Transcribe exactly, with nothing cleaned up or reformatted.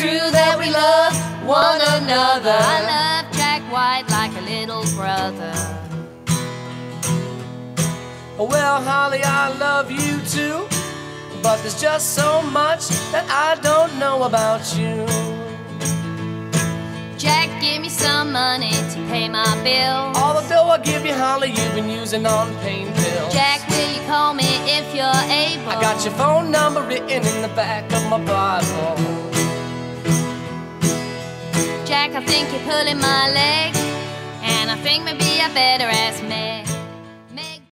true that we love one another. I love Jack White like a little brother. Well, Holly, I love you too, but there's just so much that I don't know about you. Jack, give me some money to pay my bills. All the dough I give you, Holly, you've been using on pain pills. Jack, will you call me if you're able? I got your phone number written in the back of my Bible. Jack, I think you're pulling my leg, and I think maybe I better ask Meg.